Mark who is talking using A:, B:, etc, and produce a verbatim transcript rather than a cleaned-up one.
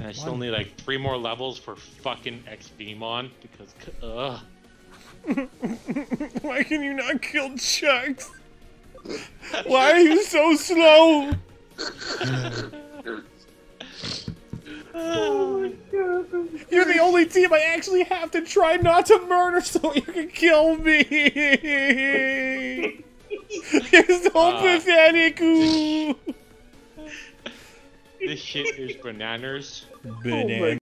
A: I still need like three more levels for fucking X-Beamon because, ugh.
B: Why can you not kill Chucks? Why are you so slow?
C: Oh my god.
B: You're the only team I actually have to try not to murder so you can kill me. You're so
A: Uh,
B: pathetic. Ooh.
A: This shit is bananas.
B: Banana.